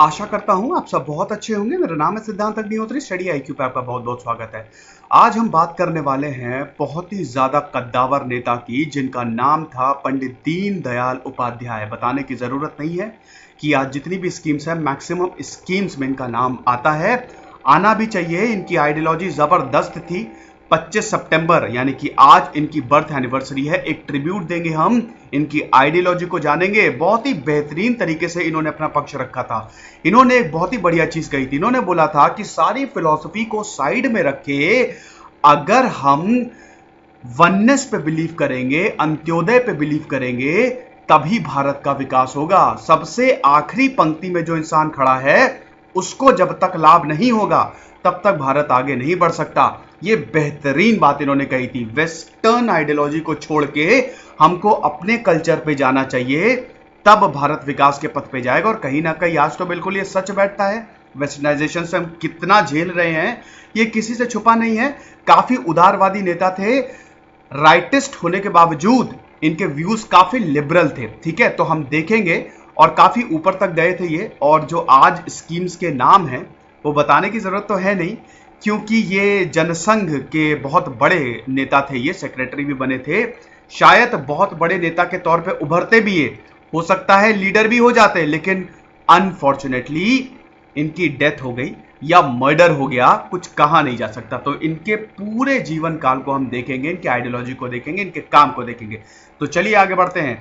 आशा करता हूं आप सब बहुत अच्छे होंगे। मेरा नाम है सिद्धांत अग्निहोत्री। स्टडी आईक्यू पे आपका बहुत बहुत स्वागत है। आज हम बात करने वाले हैं बहुत ही ज्यादा कद्दावर नेता की, जिनका नाम था पंडित दीनदयाल उपाध्याय। बताने की जरूरत नहीं है कि आज जितनी भी स्कीम्स है, मैक्सिमम स्कीम्स में इनका नाम आता है, आना भी चाहिए। इनकी आइडियोलॉजी जबरदस्त थी। 25 सितंबर यानी कि आज इनकी बर्थ एनिवर्सरी है। एक ट्रिब्यूट देंगे हम, इनकी आइडियोलॉजी को जानेंगे। बहुत ही बेहतरीन तरीके से इन्होंने अपना पक्ष रखा था। इन्होंने एक बहुत ही बढ़िया चीज कही थी। इन्होंने बोला था कि सारी फिलॉसफी को साइड में रखे, अगर हम वननेस पे बिलीव करेंगे, अंत्योदय पे बिलीव करेंगे, तभी भारत का विकास होगा। सबसे आखिरी पंक्ति में जो इंसान खड़ा है, उसको जब तक लाभ नहीं होगा तब तक भारत आगे नहीं बढ़ सकता। ये बेहतरीन बात इन्होंने कही थी। वेस्टर्न आइडियोलॉजी को छोड़ के हमको अपने कल्चर पे जाना चाहिए, तब भारत विकास के पथ पे जाएगा। और कहीं ना कहीं आज तो बिल्कुल ये सच बैठता है। वेस्टर्नाइजेशन से हम कितना झेल रहे हैं, ये किसी से छुपा नहीं है। काफी उदारवादी नेता थे, राइटिस्ट होने के बावजूद इनके व्यूज काफी लिबरल थे। ठीक है, तो हम देखेंगे और काफी ऊपर तक गए थे ये। और जो आज स्कीम्स के नाम हैं वो बताने की जरूरत तो है नहीं, क्योंकि ये जनसंघ के बहुत बड़े नेता थे। ये सेक्रेटरी भी बने थे। शायद बहुत बड़े नेता के तौर पे उभरते भी ये, हो सकता है लीडर भी हो जाते, लेकिन अनफॉर्चुनेटली इनकी डेथ हो गई या मर्डर हो गया, कुछ कहा नहीं जा सकता। तो इनके पूरे जीवन काल को हम देखेंगे, इनके आइडियोलॉजी को देखेंगे, इनके काम को देखेंगे। तो चलिए आगे बढ़ते हैं।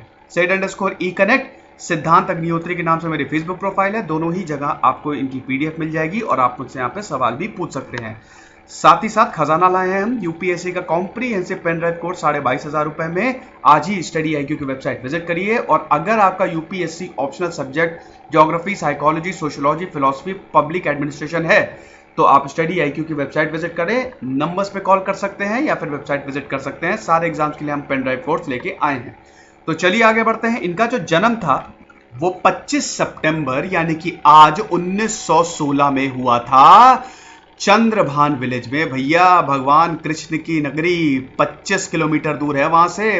@e कनेक्ट सिद्धांत अग्निहोत्री के नाम से मेरी फेसबुक प्रोफाइल है। दोनों ही जगह आपको इनकी पीडीएफ मिल जाएगी और आप मुझसे यहाँ पे सवाल भी पूछ सकते हैं। साथ ही साथ खजाना लाए हैं हम, यूपीएससी का कॉम्प्रिहेंसिव पेन ड्राइव कोर्स 22,500 रुपए में। आज ही स्टडी आईक्यू की वेबसाइट विजिट करिए। और अगर आपका UPSC optional subject geography, psychology, sociology, philosophy, public administration है, तो आप स्टडी आईक्यू की वेबसाइट विजिट करें। नंबर्स पे कॉल कर सकते हैं या फिर वेबसाइट विजिट कर सकते हैं। सारे एग्जाम्स के लिए हम पेन ड्राइव कोर्स लेके आए हैं। तो चलिए आगे बढ़ते हैं। इनका जो जन्म था वो 25 सितंबर यानी कि आज 1916 में हुआ था, चंद्रभान विलेज में। भैया भगवान कृष्ण की नगरी 25 किलोमीटर दूर है वहां से,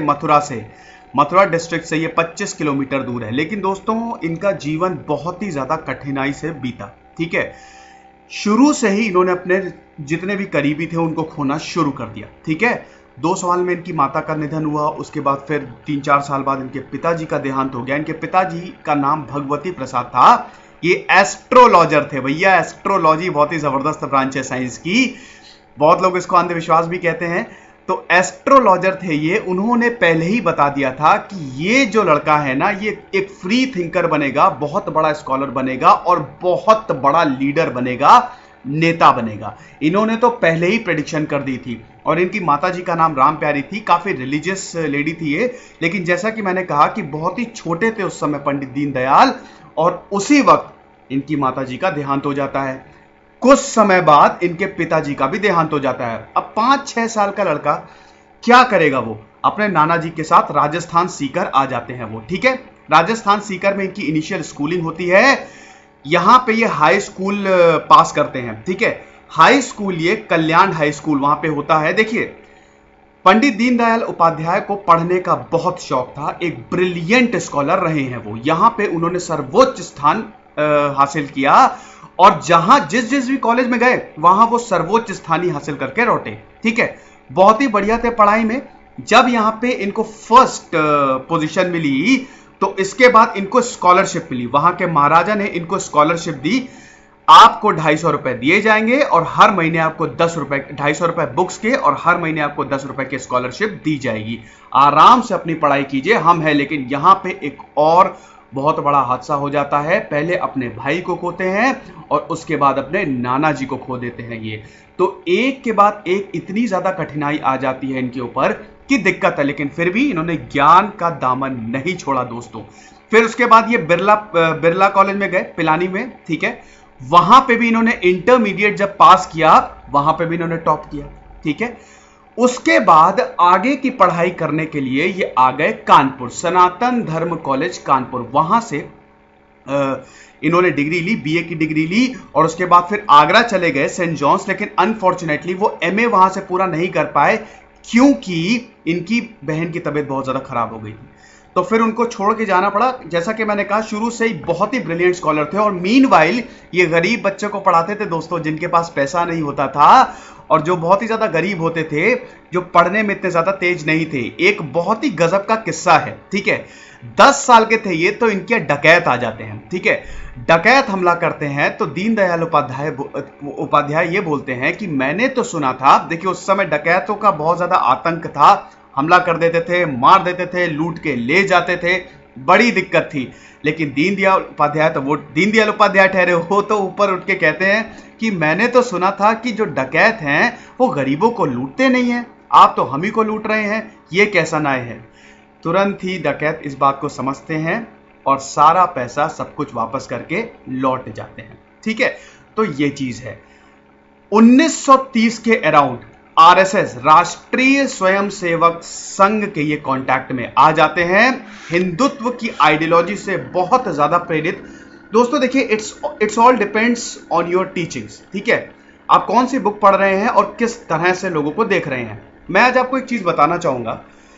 मथुरा डिस्ट्रिक्ट से ये 25 किलोमीटर दूर है। लेकिन दोस्तों, इनका जीवन बहुत ही ज्यादा कठिनाई से बीता। ठीक है, शुरू से ही इन्होंने अपने जितने भी करीबी थे उनको खोना शुरू कर दिया। ठीक है, 2 साल में इनकी माता का निधन हुआ। उसके बाद फिर 3-4 साल बाद इनके पिताजी का देहांत हो गया। इनके पिताजी का नाम भगवती प्रसाद था। ये एस्ट्रोलॉजर थे भैया। एस्ट्रोलॉजी बहुत ही जबरदस्त ब्रांच है साइंस की। बहुत लोग इसको अंधविश्वास भी कहते हैं। तो एस्ट्रोलॉजर थे ये। उन्होंने पहले ही बता दिया था कि ये जो लड़का है ना, ये एक फ्री थिंकर बनेगा, बहुत बड़ा स्कॉलर बनेगा और बहुत बड़ा लीडर बनेगा, नेता बनेगा। इन्होंने तो पहले ही प्रेडिक्शन कर दी थी। और इनकी माताजी का नाम राम प्यारी थी। काफी रिलीजियस लेडी थी ये। लेकिन जैसा कि मैंने कहा कि बहुत ही छोटे थे उस समय पंडित दीनदयाल, और उसी वक्त इनकी माताजी का देहांत हो जाता है। कुछ समय बाद इनके पिताजी का भी देहांत हो जाता है। अब 5-6 साल का लड़का क्या करेगा? वो अपने नाना जी के साथ राजस्थान सीकर आ जाते हैं वो। ठीक है, राजस्थान सीकर में इनकी इनिशियल स्कूलिंग होती है। यहां पे ये हाई स्कूल पास करते हैं। ठीक है, हाई स्कूल ये कल्याण हाई स्कूल वहां पे होता है। देखिए, पंडित दीनदयाल उपाध्याय को पढ़ने का बहुत शौक था। एक ब्रिलियंट स्कॉलर रहे हैं वो। यहां पे उन्होंने सर्वोच्च स्थान हासिल किया और जहां जिस भी कॉलेज में गए वहां वो सर्वोच्च स्थान ही हासिल करके लौटे। ठीक है, बहुत ही बढ़िया थे पढ़ाई में। जब यहां पे इनको फर्स्ट पोजीशन मिली, तो इसके बाद इनको स्कॉलरशिप मिली। वहां के महाराजा ने इनको स्कॉलरशिप दी। आपको 250 रुपए दिए जाएंगे और हर महीने आपको 10 रुपए, 250 रुपए बुक्स के, और हर महीने आपको 10 रुपए की स्कॉलरशिप दी जाएगी। आराम से अपनी पढ़ाई कीजिए, हम हैं। लेकिन यहां पे एक और बहुत बड़ा हादसा हो जाता है। पहले अपने भाई को खोते हैं और उसके बाद अपने नाना जी को खो देते हैं ये। तो एक के बाद एक इतनी ज्यादा कठिनाई आ जाती है इनके ऊपर कि दिक्कत है। लेकिन फिर भी इन्होंने ज्ञान का दामन नहीं छोड़ा दोस्तों। फिर उसके बाद ये बिरला कॉलेज में गए, पिलानी में। ठीक है, वहां पे भी इन्होंने इंटरमीडिएट जब पास किया, वहां पे भी इन्होंने टॉप किया। ठीक है, उसके बाद आगे की पढ़ाई करने के लिए ये आ गए कानपुर, सनातन धर्म कॉलेज कानपुर। वहां से इन्होंने डिग्री ली, बीए की डिग्री ली। और उसके बाद फिर आगरा चले गए, सेंट जॉन्स। लेकिन अनफॉर्चुनेटली वो एमए वहां से पूरा नहीं कर पाए, क्योंकि इनकी बहन की तबीयत बहुत ज्यादा खराब हो गई थी। तो फिर उनको छोड़ के जाना पड़ा। जैसा कि मैंने कहा, शुरू से ही बहुत ही ब्रिलियंट स्कॉलर थे और मीनवाइल ये गरीब बच्चों को पढ़ाते थे दोस्तों, जिनके पास पैसा नहीं होता था और जो बहुत ही ज्यादा गरीब होते थे, जो पढ़ने में इतने ज्यादा तेज नहीं थे। एक बहुत ही गजब का किस्सा है, ठीक है। 10 साल के थे ये, तो इनके डकैत आ जाते हैं, ठीक है। डकैत हमला करते हैं तो दीनदयाल उपाध्याय ये बोलते हैं कि मैंने तो सुना था, देखिए उस समय डकैतों का बहुत ज्यादा आतंक था, हमला कर देते थे, मार देते थे, लूट के ले जाते थे, बड़ी दिक्कत थी। लेकिन दीनदयाल उपाध्याय तो वो दीनदयाल उपाध्याय ठहरे, हो तो ऊपर उठ के कहते हैं कि मैंने तो सुना था कि जो डकैत हैं वो गरीबों को लूटते नहीं हैं, आप तो हम ही को लूट रहे हैं, ये कैसा न्याय है। तुरंत ही डकैत इस बात को समझते हैं और सारा पैसा सब कुछ वापस करके लौट जाते हैं, ठीक है। तो ये चीज है। 1930 के अराउंड आरएसएस, राष्ट्रीय स्वयंसेवक संघ के ये कांटेक्ट में आ जाते हैं, हिंदुत्व की आइडियोलॉजी से बहुत ज्यादा प्रेरित। दोस्तों देखिए, it's all depends on your teachings, ठीक है। आप कौन सी बुक पढ़ रहे हैं और किस तरह से लोगों को देख रहे हैं। मैं आज आपको एक चीज बताना चाहूंगा,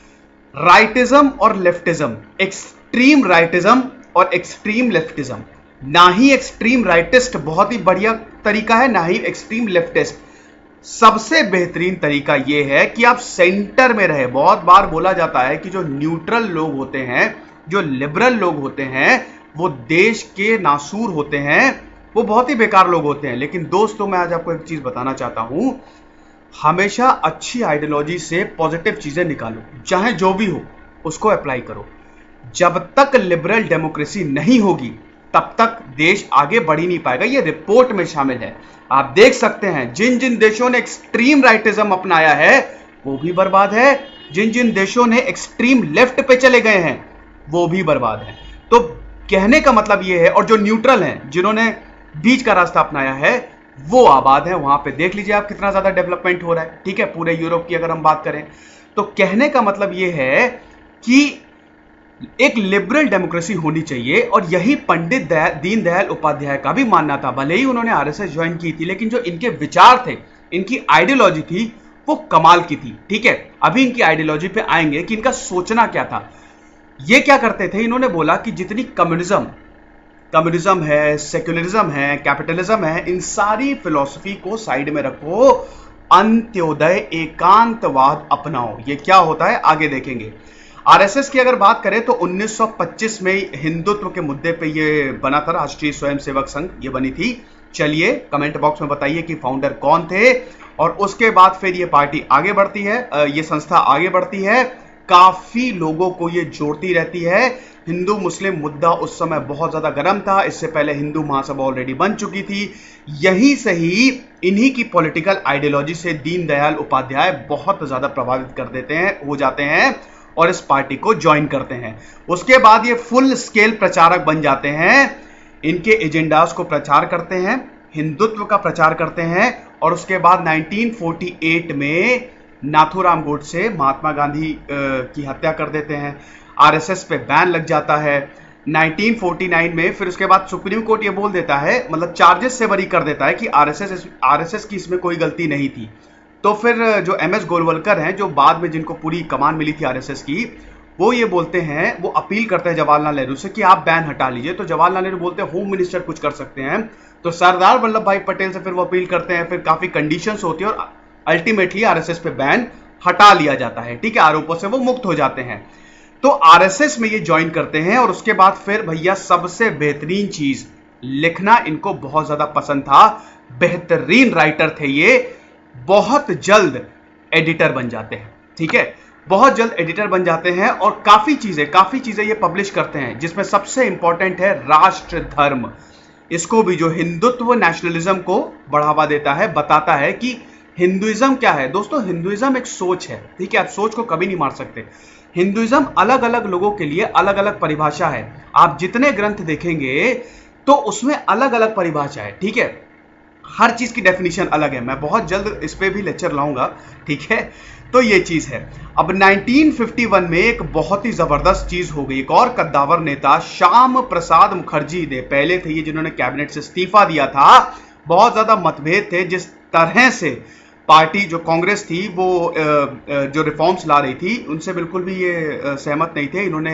राइटिज्म और लेफ्टिज्म, एक्सट्रीम राइटिज्म और एक्सट्रीम लेफ्टिज्म, ना ही एक्सट्रीम राइटिस्ट बहुत ही बढ़िया तरीका है, ना ही एक्सट्रीम लेफ्टिस्ट। सबसे बेहतरीन तरीका यह है कि आप सेंटर में रहे। बहुत बार बोला जाता है कि जो न्यूट्रल लोग होते हैं, जो लिबरल लोग होते हैं, वो देश के नासूर होते हैं, वो बहुत ही बेकार लोग होते हैं। लेकिन दोस्तों, मैं आज आपको एक चीज बताना चाहता हूं, हमेशा अच्छी आइडियोलॉजी से पॉजिटिव चीजें निकालो, चाहे जो भी हो उसको अप्लाई करो। जब तक लिबरल डेमोक्रेसी नहीं होगी तब तक देश आगे बढ़ ही नहीं पाएगा। ये रिपोर्ट में शामिल है, आप देख सकते हैं। जिन जिन देशों ने एक्सट्रीम राइटिज्म अपनाया है वो भी बर्बाद है, जिन जिन देशों ने एक्सट्रीम लेफ्ट पे चले गए हैं वो भी बर्बाद है। तो कहने का मतलब ये है, और जो न्यूट्रल हैं, जिन्होंने बीच का रास्ता अपनाया है, वो आबाद है। वहां पे देख लीजिए आप कितना ज्यादा डेवलपमेंट हो रहा है, ठीक है। पूरे यूरोप की अगर हम बात करें तो कहने का मतलब ये है कि एक लिबरल डेमोक्रेसी होनी चाहिए, और यही पंडित दीनदयाल उपाध्याय का भी मानना था। भले ही उन्होंने आरएसएस ज्वाइन की थी, लेकिन जो इनके विचार थे, इनकी आइडियोलॉजी थी, वो कमाल की थी, ठीक है। अभी इनकी आइडियोलॉजी पे आएंगे कि इनका सोचना क्या था। ये क्या करते थे, इन्होंने बोला कि जितनी कम्युनिज्म है, सेक्युलरिज्म है, कैपिटलिज्म है, इन सारी फिलॉसफी को साइड में रखो, अंत्योदय एकांतवाद अपनाओ। ये क्या होता है आगे देखेंगे। आरएसएस की अगर बात करें तो 1925 में हिंदुत्व के मुद्दे पे ये बना था, राष्ट्रीय स्वयंसेवक संघ ये बनी थी। चलिए कमेंट बॉक्स में बताइए कि फाउंडर कौन थे, और उसके बाद फिर ये पार्टी आगे बढ़ती है, ये संस्था आगे बढ़ती है, काफी लोगों को ये जोड़ती रहती है। हिंदू मुस्लिम मुद्दा उस समय बहुत ज्यादा गर्म था, इससे पहले हिंदू महासभा ऑलरेडी बन चुकी थी। यहीं से ही इन्हीं की पॉलिटिकल आइडियोलॉजी से दीनदयाल उपाध्याय बहुत ज्यादा प्रभावित कर देते हैं, हो जाते हैं, और इस पार्टी को ज्वाइन करते हैं। उसके बाद ये फुल स्केल प्रचारक बन जाते हैं, इनके एजेंडास को प्रचार करते हैं, हिंदुत्व का प्रचार करते हैं। और उसके बाद 1948 में नाथूराम गोडसे महात्मा गांधी की हत्या कर देते हैं, आरएसएस पे बैन लग जाता है 1949 में। फिर उसके बाद सुप्रीम कोर्ट ये बोल देता है, मतलब चार्जेस से बरी कर देता है कि आरएसएस की इसमें कोई गलती नहीं थी। तो फिर जो एमएस गोलवलकर हैं, जो बाद में जिनको पूरी कमान मिली थी आरएसएस की, वो ये बोलते हैं, वो अपील करते हैं जवाहरलाल नेहरू से कि आप बैन हटा लीजिए। तो जवाहरलाल नेहरू बोलते हैं होम मिनिस्टर कुछ कर सकते हैं। तो सरदार वल्लभ भाई पटेल से फिर वो अपील करते हैं, फिर काफी कंडीशंस होती है और अल्टीमेटली आरएसएस पे बैन हटा लिया जाता है, ठीक है। आरोपों से वो मुक्त हो जाते हैं। तो आरएसएस में ये ज्वाइन करते हैं, और उसके बाद फिर भैया सबसे बेहतरीन चीज, लिखना इनको बहुत ज्यादा पसंद था, बेहतरीन राइटर थे ये। बहुत जल्द एडिटर बन जाते हैं, ठीक है, बहुत जल्द एडिटर बन जाते हैं, और काफी चीजें ये पब्लिश करते हैं, जिसमें सबसे इंपॉर्टेंट है राष्ट्र धर्म। इसको भी, जो हिंदुत्व नेशनलिज्म को बढ़ावा देता है, बताता है कि हिंदुइज्म क्या है। दोस्तों हिंदुइज्म एक सोच है, ठीक है, आप सोच को कभी नहीं मार सकते। हिंदुइज्म अलग अलग लोगों के लिए अलग अलग परिभाषा है। आप जितने ग्रंथ देखेंगे तो उसमें अलग अलग परिभाषा है, ठीक है, हर चीज की डेफिनेशन अलग है। मैं बहुत जल्द इस पे भी लेक्चर लाऊंगा, ठीक है। तो ये चीज है। अब 1951 में एक बहुत ही जबरदस्त चीज हो गई। एक और कद्दावर नेता श्याम प्रसाद मुखर्जी ने, पहले थे ये जिन्होंने कैबिनेट से इस्तीफा दिया था, बहुत ज्यादा मतभेद थे, जिस तरह से पार्टी जो कांग्रेस थी वो जो रिफॉर्म्स ला रही थी उनसे बिल्कुल भी ये सहमत नहीं थे। इन्होंने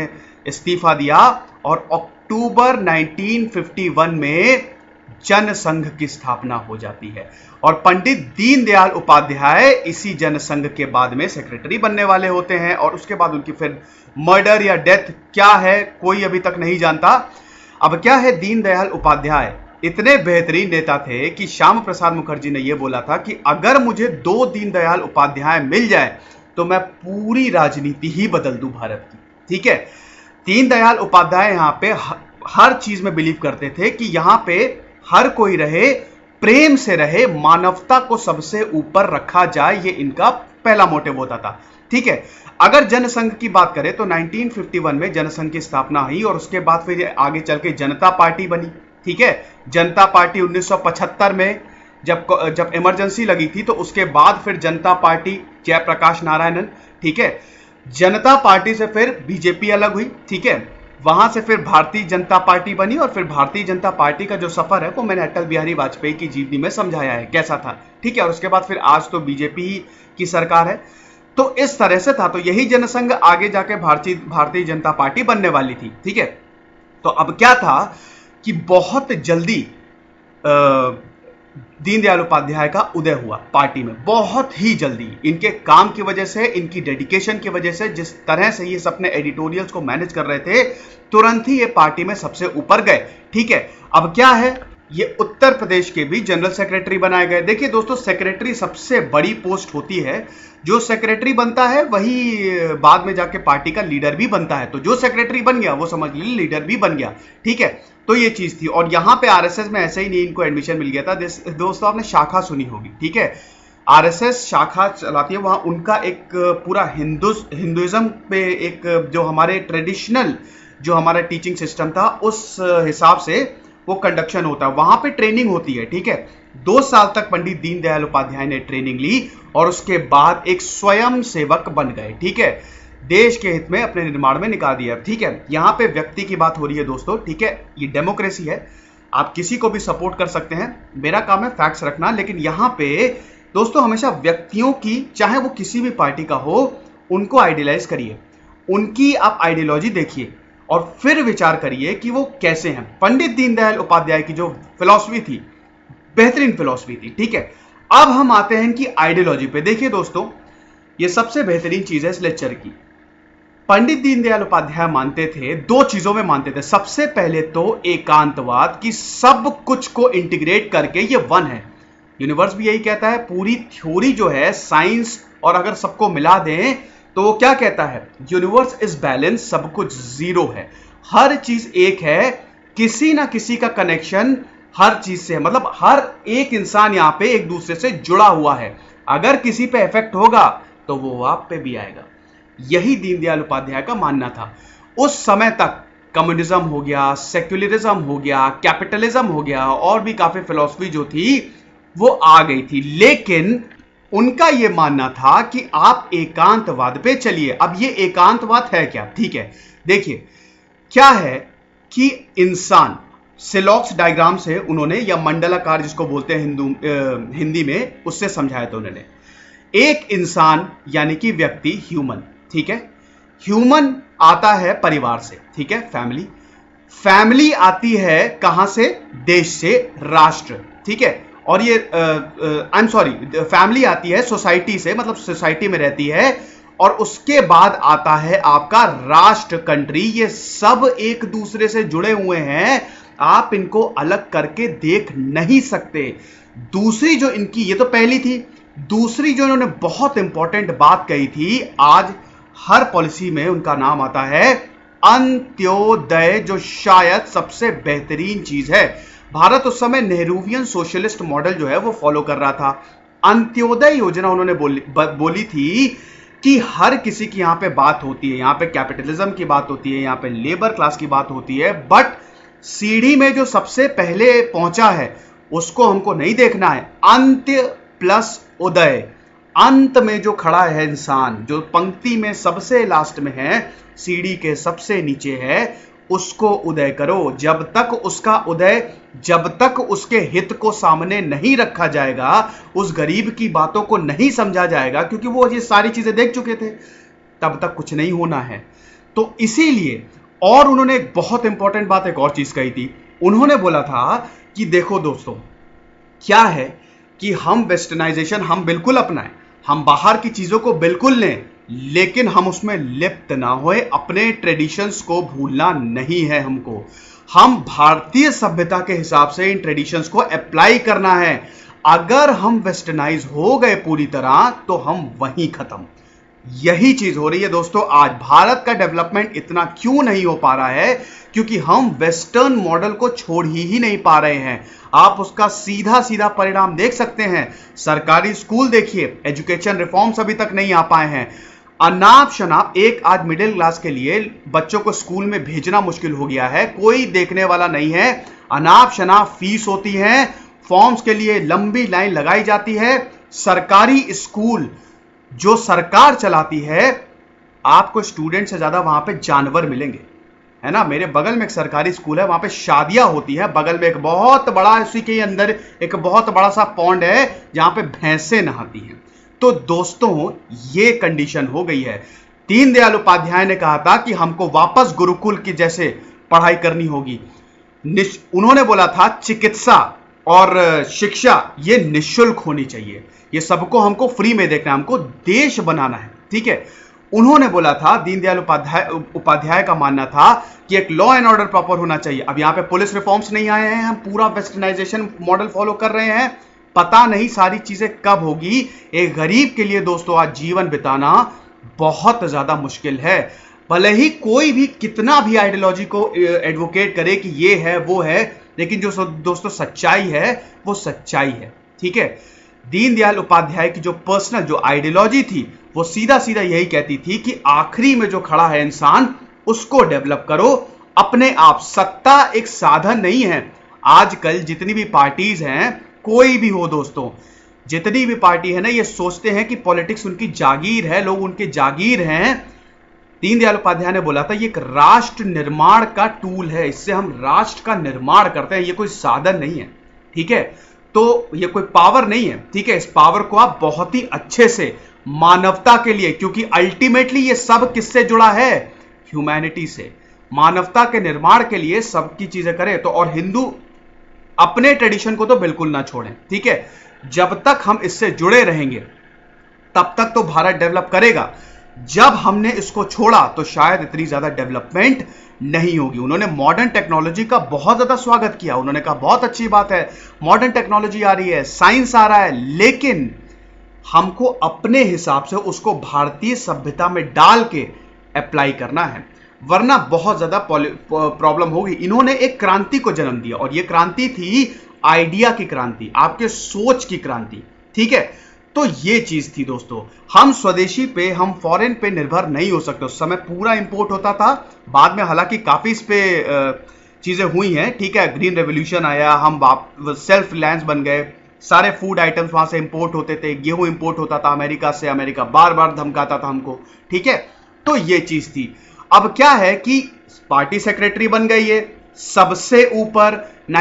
इस्तीफा दिया और अक्टूबर 1951 में जनसंघ की स्थापना हो जाती है। और पंडित दीनदयाल उपाध्याय इसी जनसंघ के बाद में सेक्रेटरी बनने वाले होते हैं और उसके बाद उनकी फिर मर्डर या डेथ क्या है कोई अभी तक नहीं जानता। अब क्या है, दीनदयाल उपाध्याय इतने बेहतरीन नेता थे कि श्याम प्रसाद मुखर्जी ने यह बोला था कि अगर मुझे 2 दीनदयाल उपाध्याय मिल जाए तो मैं पूरी राजनीति ही बदल दूं भारत की। ठीक है, दीनदयाल उपाध्याय यहां पे हर चीज में बिलीव करते थे कि यहां पे हर कोई रहे, प्रेम से रहे, मानवता को सबसे ऊपर रखा जाए, ये इनका पहला मोटिव होता था। ठीक है, अगर जनसंघ की बात करें तो 1951 में जनसंघ की स्थापना हुई और उसके बाद फिर आगे चल के जनता पार्टी बनी। ठीक है, जनता पार्टी 1975 में जब इमरजेंसी लगी थी तो उसके बाद फिर जनता पार्टी जयप्रकाश नारायणन। ठीक है, जनता पार्टी से फिर बीजेपी अलग हुई। ठीक है, वहां से फिर भारतीय जनता पार्टी बनी और फिर भारतीय जनता पार्टी का जो सफर है वो मैंने अटल बिहारी वाजपेयी की जीवनी में समझाया है कैसा था। ठीक है, और उसके बाद फिर आज तो बीजेपी की सरकार है। तो इस तरह से था, तो यही जनसंघ आगे जाके भारतीय जनता पार्टी बनने वाली थी। ठीक है, तो अब क्या था कि बहुत जल्दी दीनदयाल उपाध्याय का उदय हुआ पार्टी में, बहुत ही जल्दी। इनके काम की वजह से, इनकी डेडिकेशन की वजह से, जिस तरह से ये अपने एडिटोरियल्स को मैनेज कर रहे थे, तुरंत ही ये पार्टी में सबसे ऊपर गए। ठीक है, अब क्या है, ये उत्तर प्रदेश के भी जनरल सेक्रेटरी बनाए गए। देखिए दोस्तों, सेक्रेटरी सबसे बड़ी पोस्ट होती है। जो सेक्रेटरी बनता है वही बाद में जाके पार्टी का लीडर भी बनता है। तो जो सेक्रेटरी बन गया वो समझ लीजिए लीडर भी बन गया। ठीक है, तो ये चीज थी। और यहां पे आरएसएस में ऐसे ही नहीं इनको एडमिशन मिल गया था। दोस्तों आपने शाखा सुनी होगी। ठीक है, आरएसएस शाखा चलाती है, वहां उनका एक पूरा हिंदुइज्म पे एक जो हमारे ट्रेडिशनल जो हमारा टीचिंग सिस्टम था उस हिसाब से वो कंडक्शन होता है, वहां पे ट्रेनिंग होती है। ठीक है, 2 साल तक पंडित दीनदयाल उपाध्याय ने ट्रेनिंग ली और उसके बाद एक स्वयं सेवक बन गए। ठीक है, देश के हित में अपने निर्माण में निकाल दिया। ठीक है, यहां पे व्यक्ति की बात हो रही है दोस्तों। ठीक है, ये डेमोक्रेसी है, आप किसी को भी सपोर्ट कर सकते हैं, मेरा काम है फैक्ट्स रखना। लेकिन यहां पे दोस्तों हमेशा व्यक्तियों की, चाहे वो किसी भी पार्टी का हो, उनको आइडियलाइज करिए, उनकी आप आइडियोलॉजी देखिए और फिर विचार करिए कि वो कैसे हैं। पंडित दीनदयाल उपाध्याय की जो फिलॉसफी थी, बेहतरीन फिलॉसफी थी। ठीक है, अब हम आते हैं इनकी आइडियोलॉजी पे। देखिए दोस्तों, ये सबसे बेहतरीन चीज है इस लेक्चर की। पंडित दीनदयाल उपाध्याय मानते थे, 2 चीजों में मानते थे। सबसे पहले तो एकांतवाद, कि सब कुछ को इंटीग्रेट करके ये वन है। यूनिवर्स भी यही कहता है, पूरी थ्योरी जो है साइंस, और अगर सबको मिला दें तो वो क्या कहता है, यूनिवर्स इज बैलेंस, सब कुछ जीरो है, हर चीज एक है, किसी ना किसी का कनेक्शन हर चीज से है। मतलब हर एक इंसान यहां पे एक दूसरे से जुड़ा हुआ है, अगर किसी पे इफेक्ट होगा तो वो आप पे भी आएगा। यही दीनदयाल उपाध्याय का मानना था। उस समय तक कम्युनिज्म हो गया, सेक्युलरिज्म हो गया, कैपिटलिज्म हो गया, और भी काफी फिलॉसफी जो थी वो आ गई थी, लेकिन उनका यह मानना था कि आप एकांतवाद पे चलिए। अब ये एकांतवाद है क्या? ठीक है, देखिए क्या है कि इंसान, सिलॉक्स डायग्राम से उन्होंने, या मंडलाकार जिसको बोलते हैं हिंदी में, उससे समझाया था उन्होंने। एक इंसान यानी कि व्यक्ति, ह्यूमन, ठीक है, ह्यूमन आता है परिवार से, ठीक है, फैमिली आती है कहां से? देश से, राष्ट्र, ठीक है, और ये आई एम सॉरी, फैमिली आती है सोसाइटी से, मतलब सोसाइटी में रहती है, और उसके बाद आता है आपका राष्ट्र, कंट्री। ये सब एक दूसरे से जुड़े हुए हैं, आप इनको अलग करके देख नहीं सकते। दूसरी जो इनकी, ये तो पहली थी, दूसरी जो इन्होंने बहुत इंपॉर्टेंट बात कही थी, आज हर पॉलिसी में उनका नाम आता है अंत्योदय, जो शायद सबसे बेहतरीन चीज है। भारत उस समय नेहरूवियन सोशलिस्ट मॉडल जो है वो फॉलो कर रहा था। अंत्योदय योजना उन्होंने बोली थी कि हर किसी की यहां पे बात होती है, यहां पे कैपिटलिज्म की बात होती है, यहां पे लेबर क्लास की बात होती है, बट सीढ़ी में जो सबसे पहले पहुंचा है उसको हमको नहीं देखना है। अंत्य प्लस उदय, अंत में जो खड़ा है इंसान, जो पंक्ति में सबसे लास्ट में है, सीढ़ी के सबसे नीचे है, उसको उदय करो। जब तक उसका उदय, जब तक उसके हित को सामने नहीं रखा जाएगा, उस गरीब की बातों को नहीं समझा जाएगा, क्योंकि वो ये सारी चीजें देख चुके थे, तब तक कुछ नहीं होना है। तो इसीलिए और उन्होंने एक बहुत इंपॉर्टेंट बात, एक और चीज कही थी। उन्होंने बोला था कि देखो दोस्तों, क्या है कि हम वेस्टर्नाइजेशन हम बिल्कुल अपनाएं, हम बाहर की चीजों को बिल्कुल लें, लेकिन हम उसमें लिप्त ना होए, अपने ट्रेडिशंस को भूलना नहीं है हमको। हम भारतीय सभ्यता के हिसाब से इन ट्रेडिशंस को अप्लाई करना है। अगर हम वेस्टर्नाइज हो गए पूरी तरह तो हम वहीं खत्म। यही चीज हो रही है दोस्तों। आज भारत का डेवलपमेंट इतना क्यों नहीं हो पा रहा है? क्योंकि हम वेस्टर्न मॉडल को छोड़ ही नहीं पा रहे हैं। आप उसका सीधा सीधा परिणाम देख सकते हैं। सरकारी स्कूल देखिए, एजुकेशन रिफॉर्म्स अभी तक नहीं आ पाए हैं। अनाप शनाप एक आज मिडिल क्लास के लिए बच्चों को स्कूल में भेजना मुश्किल हो गया है, कोई देखने वाला नहीं है। अनाप शनाप फीस होती है, फॉर्म्स के लिए लंबी लाइन लगाई जाती है। सरकारी स्कूल जो सरकार चलाती है, आपको स्टूडेंट से ज्यादा वहां पे जानवर मिलेंगे, है ना। मेरे बगल में एक सरकारी स्कूल है, वहां पे शादियां होती है, बगल में एक बहुत बड़ा, उसी के अंदर एक बहुत बड़ा सा पॉन्ड है जहां पे भैंसें नहाती हैं। तो दोस्तों ये कंडीशन हो गई है। दीनदयाल उपाध्याय ने कहा था कि हमको वापस गुरुकुल की जैसे पढ़ाई करनी होगी। उन्होंने बोला था चिकित्सा और शिक्षा ये निःशुल्क होनी चाहिए, ये सबको हमको फ्री में देखना है, हमको देश बनाना है, ठीक है। उन्होंने बोला था, दीनदयाल उपाध्याय का मानना था कि एक लॉ एंड ऑर्डर प्रॉपर होना चाहिए। अब यहां पे पुलिस रिफॉर्म्स नहीं आए हैं, हम पूरा वेस्टर्नाइजेशन मॉडल फॉलो कर रहे हैं। पता नहीं सारी चीजें कब होगी। एक गरीब के लिए दोस्तों आज जीवन बिताना बहुत ज्यादा मुश्किल है। भले ही कोई भी कितना भी आइडियोलॉजी को एडवोकेट करे कि ये है वो है, लेकिन जो दोस्तों सच्चाई है वो सच्चाई है, ठीक है। दीनदयाल उपाध्याय की जो पर्सनल जो आइडियोलॉजी थी वो सीधा सीधा यही कहती थी कि आखिरी में जो खड़ा है इंसान उसको डेवलप करो अपने आप। सत्ता एक साधन नहीं है। आजकल जितनी भी पार्टीज हैं, कोई भी हो दोस्तों, जितनी भी पार्टी है ना, ये सोचते हैं कि पॉलिटिक्स उनकी जागीर है, लोग उनके जागीर हैं। दीनदयाल उपाध्याय ने बोला था ये एक राष्ट्र निर्माण का टूल है, इससे हम राष्ट्र का निर्माण करते हैं, ये कोई साधन नहीं है, ठीक है। तो ये कोई पावर नहीं है, ठीक है। इस पावर को आप बहुत ही अच्छे से मानवता के लिए, क्योंकि अल्टीमेटली ये सब किससे जुड़ा है? ह्यूमैनिटी से। मानवता के निर्माण के लिए सबकी चीजें करें तो। और हिंदू अपने ट्रेडिशन को तो बिल्कुल ना छोड़ें, ठीक है। जब तक हम इससे जुड़े रहेंगे तब तक तो भारत डेवलप करेगा। जब हमने इसको छोड़ा तो शायद इतनी ज्यादा डेवलपमेंट नहीं होगी। उन्होंने मॉडर्न टेक्नोलॉजी का बहुत ज्यादा स्वागत किया। उन्होंने कहा बहुत अच्छी बात है, मॉडर्न टेक्नोलॉजी आ रही है, साइंस आ रहा है, लेकिन हमको अपने हिसाब से उसको भारतीय सभ्यता में डाल के अप्लाई करना है, वरना बहुत ज्यादा प्रॉब्लम होगी। इन्होंने एक क्रांति को जन्म दिया और यह क्रांति थी आइडिया की क्रांति, आपके सोच की क्रांति, ठीक है। तो ये चीज थी दोस्तों। हम स्वदेशी पे, हम फॉरेन पे निर्भर नहीं हो सकते। उस समय पूरा इंपोर्ट होता था, बाद में हालांकि काफी इस पे चीजें हुई हैं, ठीक है। ग्रीन रेवोल्यूशन आया, हम सेल्फ रिलायंस बन गए, सारे फूड आइटम्स वहां से इंपोर्ट होते थे, गेहूं इंपोर्ट होता था अमेरिका से, अमेरिका बार बार धमकाता था हमको, ठीक है। तो ये चीज थी। अब क्या है कि पार्टी सेक्रेटरी बन गई है सबसे ऊपर।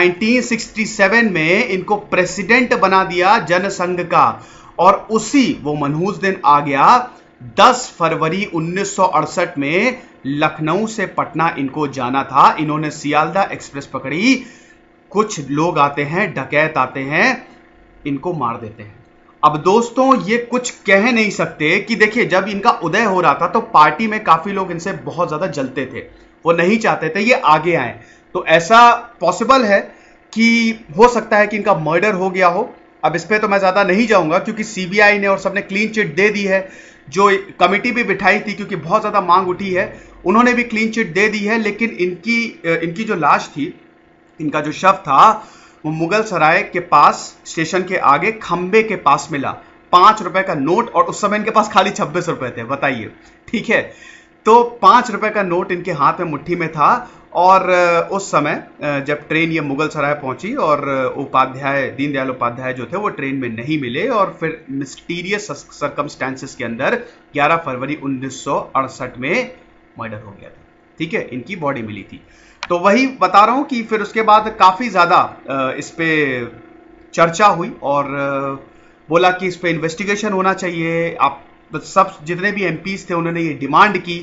1967 में इनको प्रेसिडेंट बना दिया जनसंघ का, और उसी वो मनहूस दिन आ गया 10 फरवरी 1968 में। लखनऊ से पटना इनको जाना था, इन्होंने सियालदा एक्सप्रेस पकड़ी। कुछ लोग आते हैं, डकैत आते हैं, इनको मार देते हैं। अब दोस्तों ये कुछ कह नहीं सकते कि देखिए, जब इनका उदय हो रहा था तो पार्टी में काफी लोग इनसे बहुत ज्यादा जलते थे, वो नहीं चाहते थे ये आगे आए। तो ऐसा पॉसिबल है कि हो सकता है कि इनका मर्डर हो गया हो। अब इस पे तो मैं ज्यादा नहीं जाऊंगा, क्योंकि सीबीआई ने और सबने क्लीन चिट दे दी है। जो कमिटी भी बिठाई थी, क्योंकि बहुत ज्यादा मांग उठी है, उन्होंने भी क्लीन चिट दे दी है। लेकिन इनकी जो लाश थी, इनका जो शव था, वो मुगल सराय के पास स्टेशन के आगे खंबे के पास मिला। 5 रुपए का नोट, और उस समय इनके पास खाली 26 रुपए थे, बताइए, ठीक है। तो 5 रुपए का नोट इनके हाथ में मुट्ठी में था। और उस समय जब ट्रेन ये मुगल सराय पहुंची और दीनदयाल उपाध्याय जो थे वो ट्रेन में नहीं मिले, और फिर मिस्टीरियस सर्कमस्टेंसेस के अंदर 11 फरवरी 1968 में मर्डर हो गया था, ठीक है। इनकी बॉडी मिली थी। तो वही बता रहा हूं कि फिर उसके बाद काफी ज्यादा इस पे चर्चा हुई, और बोला कि इस पे इन्वेस्टिगेशन होना चाहिए। आप सब जितने भी एमपीज थे उन्होंने ये डिमांड की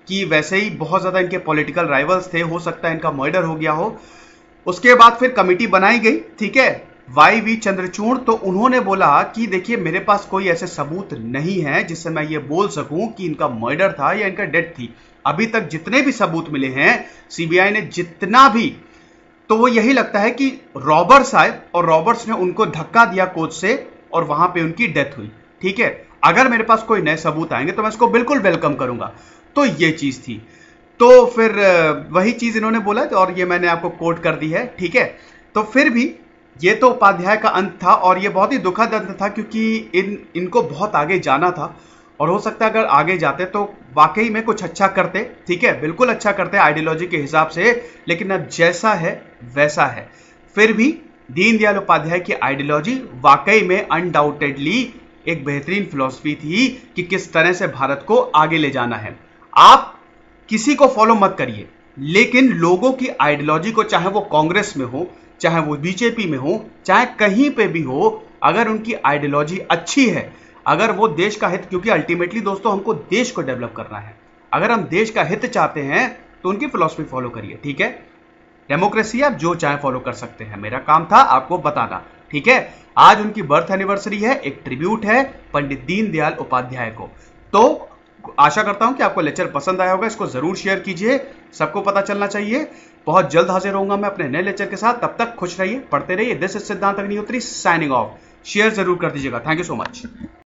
कि वैसे ही बहुत ज़्यादा इनके पॉलिटिकल राइवल्स थे, हो सकता है इनका मर्डर हो गया हो। उसके बाद फिर कमेटी बनाई गई, ठीक है, YV चंद्रचूड़। तो उन्होंने बोला कि देखिए मेरे पास कोई ऐसे सबूत नहीं है जिससे मैं ये बोल सकूं कि इनका मर्डर था या इनका डेथ थी। अभी तक जितने भी सबूत मिले हैं सीबीआई ने जितना भी, तो वो यही लगता है कि रॉबर्ट्स आए और रॉबर्ट्स ने उनको धक्का दिया कोच से और वहां पे उनकी डेथ हुई, ठीक है। अगर मेरे पास कोई नए सबूत आएंगे तो मैं इसको बिल्कुल वेलकम करूंगा। तो ये चीज थी। तो फिर वही चीज इन्होंने बोला और ये मैंने आपको कोट कर दी है, ठीक है। तो फिर भी ये तो उपाध्याय का अंत था और ये बहुत ही दुखद अंत था, क्योंकि इनको बहुत आगे जाना था और हो सकता है अगर आगे जाते तो वाकई में कुछ अच्छा करते, ठीक है, बिल्कुल अच्छा करते आइडियोलॉजी के हिसाब से। लेकिन अब जैसा है वैसा है। फिर भी दीनदयाल उपाध्याय की आइडियोलॉजी वाकई में अनडाउटेडली एक बेहतरीन फिलॉसफी थी कि किस तरह से भारत को आगे ले जाना है। आप किसी को फॉलो मत करिए, लेकिन लोगों की आइडियोलॉजी को, चाहे वो कांग्रेस में हो, चाहे वो बीजेपी में हो, चाहे कहीं पे भी हो, अगर उनकी आइडियोलॉजी अच्छी है, अगर वो देश का हित, क्योंकि अल्टीमेटली दोस्तों हमको देश को डेवलप करना है, अगर हम देश का हित चाहते हैं तो उनकी फिलॉसफी फॉलो करिए, ठीक है। डेमोक्रेसी आप जो चाहे फॉलो कर सकते हैं, मेरा काम था आपको बताना, ठीक है। आज उनकी बर्थ एनिवर्सरी है, एक ट्रिब्यूट है पंडित दीनदयाल उपाध्याय को। तो आशा करता हूं कि आपको लेक्चर पसंद आया होगा, इसको जरूर शेयर कीजिए, सबको पता चलना चाहिए। बहुत जल्द हाजिर होऊंगा मैं अपने नए लेक्चर के साथ, तब तक खुश रहिए, पढ़ते रहिए। दिस इज सिद्धांत अग्निहोत्री साइनिंग ऑफ। शेयर जरूर कर दीजिएगा। Thank you so much.